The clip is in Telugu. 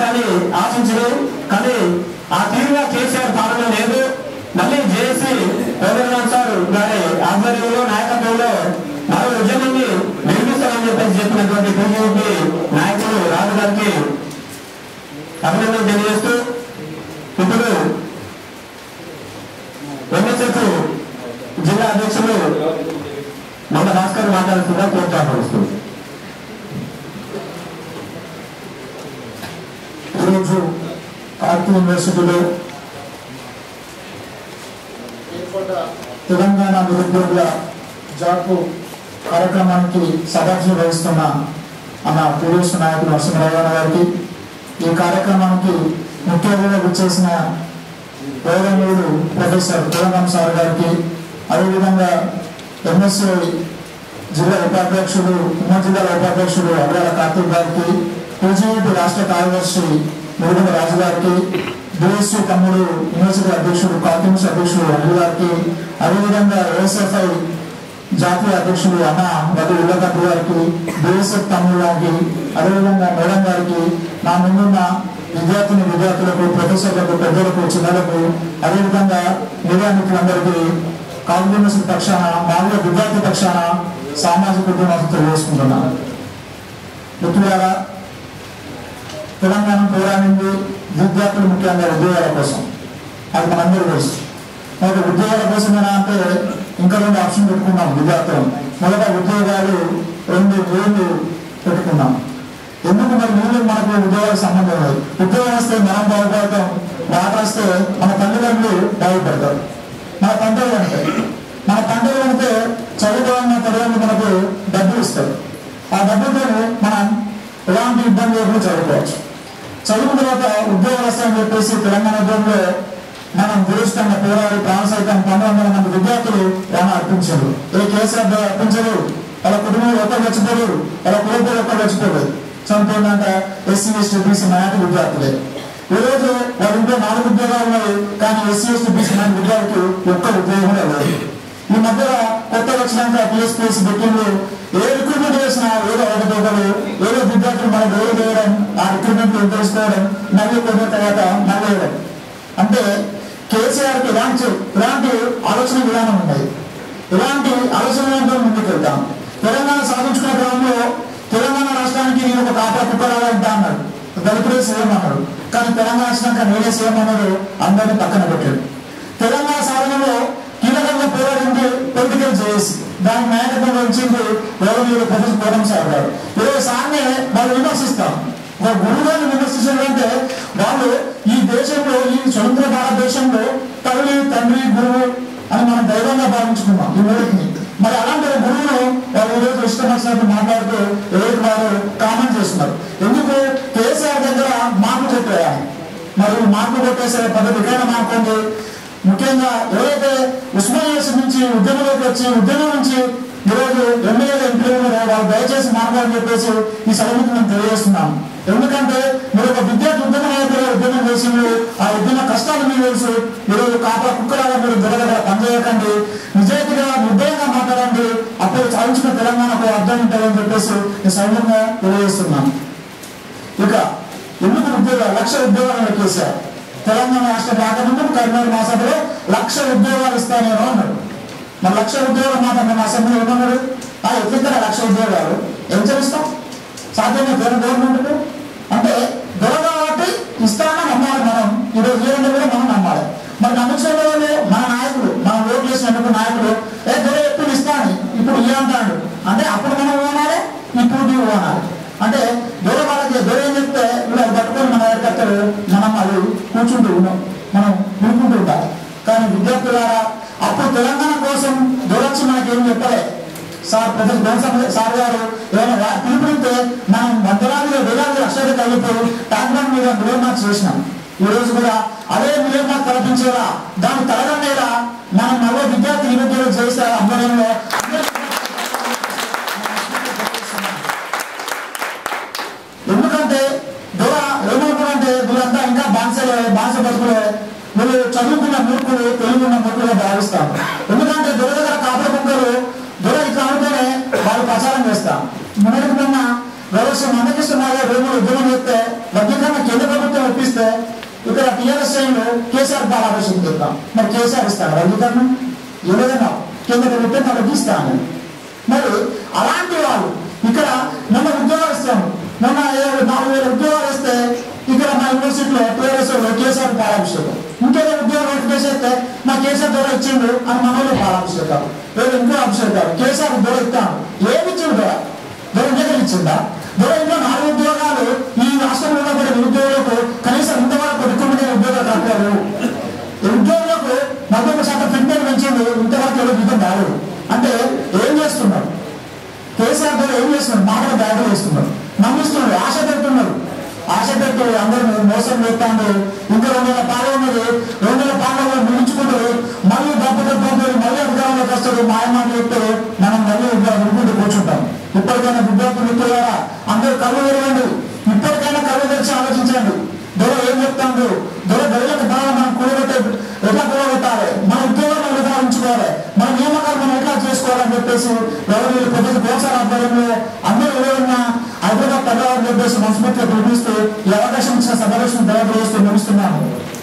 చేయాలని ఆశించరు. కానీ ఆ తీరుగా కేసీఆర్ పాలన లేదు. మళ్ళీ జేఏసీ కోదండరామ్ సార్ గారి ఆధ్వర్యంలో నాయకత్వంలో మరో ఉద్యమాన్ని నిర్మిస్తామని చెప్పినటువంటి బీజేపీ నాయకులు రాజు గారికి అభినందన తెలియజేస్తూ ఇప్పుడు ఎంఎస్ఎఫ్ జిల్లా అధ్యక్షులు మన భాస్కర్ మాట్లాడుతున్నా కోరుతాను. ఈరోజు ఆర్టీ యూనివర్సిటీలో తెలంగాణ నిరుద్యోగుల జాకు కార్యక్రమానికి సభాధ్యక్షత వహిస్తున్న మన పోలీసు నాయకులు నరసింహరావు గారికి, ఈ కార్యక్రమానికి ముఖ్య అతిథిగా విచ్చేసిన గౌరవనీయులు ప్రొఫెసర్ కోదండరామ్ సార్ గారికి, అదేవిధంగా ఎంఎస్ఏ జిల్లా ఉపాధ్యక్షుడు ఉమ్మడి జిల్లాల ఉపాధ్యక్షుడు అవ్వాల కార్తీక్ గారికి, పీజీఈటీ రాష్ట్ర కార్యదర్శి మురుగన రాజు గారికి, డిఎస్సీ తమ్ముడు యూనివర్సిటీ అధ్యక్షుడు కాంగ్రెస్ అధ్యక్షుడు అల్లు గారికి, అదేవిధంగా ఏఎస్ఎఫ్ఐ జాతీయ అధ్యక్షుడు అన్న మధు ఉల్లగడ్డ గారికి, బిఎస్ఎఫ్ తమ్ముడు గారికి, అదేవిధంగా మేడం గారికి, నా ముందున్న విద్యార్థులకు, ప్రొఫెసర్లకు, పెద్దలకు, చిన్నలకు, అదేవిధంగా మీడియా మిత్రులందరికీ కాంగ్రెస్ పక్షాన, మామూలు విద్యార్థి పక్షాన సామాజిక కుటుంబాన్ని తెలియజేసుకుంటున్నాను. మిత్రులారా, తెలంగాణ పోరాడింది విద్యార్థులు ముఖ్యంగా ఉద్యోగాల కోసం. అది మనందరూ తెలుసు. మరి ఉద్యోగాల కోసమేనా అంటే ఇంకా 2 ఆప్షన్ పెట్టుకున్నాం విద్యార్థులు. మొదట ఉద్యోగాలు 2 పెట్టుకున్నాం. ఎందుకు మరి ముందు మనకు ఉద్యోగాలకు సంబంధం లేదు. ఉద్యోగం వస్తే మనం బాగుపడతాం, మాట వస్తే మన తల్లిదండ్రులు బాగుపడతారు. మన పంటలు అంటే చదువుకోవాలన్న తల్లిదండ్రులు మనకు డబ్బులు ఇస్తారు. ఆ డబ్బులతో మనం ఎలాంటి ఇబ్బంది లేకుండా చదువుకోవచ్చు. చదువుకున్న తర్వాత ఉద్యోగాలు వస్తాయని చెప్పేసి తెలంగాణ ఉద్యోగంలో మనం దురుష్టంగా పోరాడి ప్రాణ సైతం 1900 మంది విద్యార్థులు ప్రాణం అర్పించారు. ఏ కేసీఆర్ అర్పించరు. వాళ్ళ కుటుంబంలో ఒక్కరు చచ్చిపోరు, వాళ్ళ కుటుంబంలో ఒక్కరు చచ్చిపోలేదు. చనిపోయిందంట ఎస్సీ ఎస్టీ బీసీ మైనారిటీ విద్యార్థులే. ఈరోజు వాళ్ళ ఇంట్లో 4 ఉద్యోగాలు ఉన్నాయి, కానీ ఎస్సీ ఎస్టీ బీసీ మైనారిటీ విద్యార్థులకు ఒక్క ఉద్యోగం లేదు. ఈ మధ్య కొత్తగా వచ్చినాక పిఎస్పీఎస్ బెట్టింగ్లు ఏ రిక్రూట్మెంట్ చేసినా ఏదో ఒకటి ఏదో విద్యార్థులు మనం గౌరవ చేయడం, ఆ రిక్రూట్మెంట్ తెలుసుకోవడం, మళ్ళీ కొన్ని తర్వాత మళ్ళీ వేయడం. అంటే కేసీఆర్కి ఇలాంటి ఆలోచన విధానం ఉన్నాయి. ఇలాంటి ఆలోచన విధానంతో ముందుకు వెళ్తాం. తెలంగాణ సాధించుకునే క్రమంలో తెలంగాణ రాష్ట్రానికి నేను ఒక కాపా కుక్కలాగా ఉంటా అన్నాడు. దళితుడే సీఎం అన్నాడు. కానీ తెలంగాణ వచ్చినాక నేనే సీఎం అన్నాడు. అందరినీ పక్కన పెట్టాడు. తెలంగాణ సాధనలో కీలకంగా పోరాడింది పొలిటికల్ జేఏసీ. దాని నాయకత్వం వహించింది గౌరవనీయులు ప్రొఫెసర్ కోదండరామ్ సార్ గారు. ఈరోజు సార్నే వాళ్ళు విమర్శిస్తాం. ఒక గురువుగారిని విమర్శించాలంటే వాళ్ళు ఈ దేశంలో, ఈ స్వతంత్ర భారతదేశంలో తల్లి, తండ్రి, గురువు అని మనం దైవంగా భావించుకున్నాం ఈ మూడిని. మరి అలాంటి గురువును వాళ్ళు ఈరోజు ఇష్టం వచ్చినట్టు మాట్లాడుతూ ఎవరికి వారు కామెంట్ చేస్తున్నారు. ఎందుకు? కేసీఆర్ దగ్గర మార్పు చెప్పేయాలి. మరి మార్పు కొట్టేసే పద్ధతి ఎక్కడైనా మార్పుంది. ముఖ్యంగా ఎవరైతే ఉస్మానియా నుంచి ఉద్యమంలోకి వచ్చి ఉద్యమం నుంచి ఈరోజు ఎమ్మెల్యేలు ఎంపీలు వాళ్ళు దయచేసి మాట్లాడని చెప్పేసి ఈ సభకు మేము తెలియజేస్తున్నాం. ఎందుకంటే మీరు ఒక విద్యార్థి ఉద్యమ నాయకులు ఉద్యమం చేసింది, ఆ ఉద్యమ కష్టాలు మీకు తెలుసు. ఈరోజు కాపా కుక్కలాగా మీరు దగ్గర పనిచేయకండి, నిజాయితీగా నిర్భయంగా మాట్లాడండి, అప్పుడు సాధించిన తెలంగాణకు అర్థం ఉంటుందని చెప్పేసి ఈ సైన్యంగా తెలియజేస్తున్నాం. ఇక ఎందుకు ఉద్యోగాలు 1,00,000 ఉద్యోగాలు కేసీఆర్ తెలంగాణ రాష్ట్ర రాకముందు కరీంనగర్ మహాసభలో 1,00,000 ఉద్యోగాలు ఇస్తానేమో అన్నాడు. మరి 1,00,000 ఉద్యోగాలు మాట మన అసెంబ్లీ ఏమన్నాడు? ఎట్లా 1,00,000 ఉద్యోగాలు ఏం చేస్తాం? సాధ్యమే గవర్నమెంట్ అంటే గొడవ కాబట్టి ఇస్తామని నమ్మాలి. మనం ఈరోజు ఏదంటే కూడా మనం నమ్మాలి. మరి నమ్మించిన వాళ్ళు మన నాయకులు, మనం ఓట్లు చేసినటువంటి నాయకులు గొడవ ఎప్పుడు ఇస్తాను ఇప్పుడు అంటాడు. అంటే అప్పుడు మనం ఓనాలి, ఇప్పుడు నువ్వు ఓనాలి. అంటే గొడవ వాళ్ళకి గొడవ ఏం చెప్తే ఇలా పట్టుకొని మన కట్టరు, మనం అది కూర్చుంటూ మనం వినుకుంటూ ఉంటాం. కానీ విద్యార్థులారా, అప్పుడు తెలంగాణ కోసం దొరొచ్చి మనకేం చెప్పలే. సార్ ప్రొఫెసర్ సార్ గారు ఏమైనా పిలుపునిస్తే మనం వందలాదిగా వేలాది లక్షలు కలిగిపోయి ట్యాంక్ మీద మిలియన్ చేసినాం. ఈ రోజు కూడా అదే మిలియన్ కల్పించేలా, దాన్ని తలగండేలా మనం మరో విద్యార్థి నిరుద్యోగం చేసే ఆధ్వర్యంలో ఎందుకంటే దొర ఏమవుతుందంటే వీళ్ళంతా ఇంకా బానిస బతుకులే. వీళ్ళు చదువుకున్న మూర్ఖులు, తెలుగున్న మూర్ఖులుగా భావిస్తాం. ఎందుకంటే దొర దగ్గర కాపల కుక్కలు దొర ఇట్లా ఉంటేనే వాళ్ళు ప్రచారం చేస్తాం. మొన్నటి మొన్న గౌరవ మందకృష్ణ వేములు ఉద్యమం చేస్తే వర్గీకరణ కేంద్ర ప్రభుత్వం చెప్పిస్తే ఇక్కడ టీఆర్ఎస్ టైంలో కేసీఆర్ పాలాభిషేకం చెప్తాం. మరి కేసీఆర్ ఇస్తాను అందుకన్నా ఏదైనా కింద పెడితే నాకు ఇస్తాను. మరి అలాంటి వాళ్ళు ఇక్కడ మొన్న ఉద్యోగాలు ఇస్తాము. మొన్న 4,000 ఉద్యోగాలు ఇస్తే ఇక్కడ మా యూనివర్సిటీలో టీఆర్ఎస్లో కేసీఆర్ పాలాభిషేకం. ఇంకేదో ఉద్యోగం నోటిఫికేషన్ ఇస్తే మా కేసీఆర్ ద్వారా ఇచ్చిండు అని మనలో పాలాభిషేకాలు, లేదు ఇంకో అభిషేకాలు. కేసీఆర్ ద్వారా ఇస్తాను ఏమి ఇచ్చిండు ద్వారా ఉద్యోగాలు ఇచ్చిందా? ద్వారా ఇంకా 4 ఉద్యోగాలు ఈ రాష్ట్రంలో ఉన్నటువంటి నిరుద్యోగులకు కనీసం ఇంతవరకు రికమెండ్ ఉద్యోగాలు కట్టారు. ఉద్యోగులకు 40% ఫిట్మెంట్ పెంచిండు, ఇంతవరకు ఎవరు జీతం రాలేదు. అంటే ఏం చేస్తున్నారు? కేసీఆర్ ద్వారా ఏం చేస్తున్నారు? మాటలు బ్యాగులు వేస్తున్నారు, నమ్మిస్తున్నారు, ఆశ పెడుతున్నారు. ఆశ పెట్టి అందరూ మోసం చేస్తాడు. ఇంకా 2 పాలన ఉన్నది, 2 పాలనలో ముగించుకుంటారు. మళ్ళీ డబ్బుతో మళ్ళీ అధికారంలోకి వస్తారు. మాయమాటలు చెప్తే మనం మళ్ళీ వినుకుంటూ కూర్చుంటాం. ఇప్పటికైనా విద్యార్థులు మిత్రులారా అందరూ కళ్ళు తెరవండి. ఇప్పటికైనా కళ్ళు తెరిచి ఆలోచించండి. దొర ఏం చెప్తాడు? దొర దొరలకు బాగా మనం కూడబెట్టే ఎట్లా కూడబెట్టాలి, మన ఉద్యోగాలను ఎట్లా ఉంచుకోవాలి, మన నియామకాలు మనం ఎట్లా చేసుకోవాలని చెప్పేసి ఎవరు పెద్ద కోసాల ఆధ్వర్యంలో అందరూ ఎవరైనా హైదరాబాద్ తగ్గని చెప్పేసి మనస్ఫూర్తిగా పిలిపిస్తూ ఈ అవకాశం ఇచ్చిన సమావేశం దయచేస్తూ ముగిస్తున్నాను.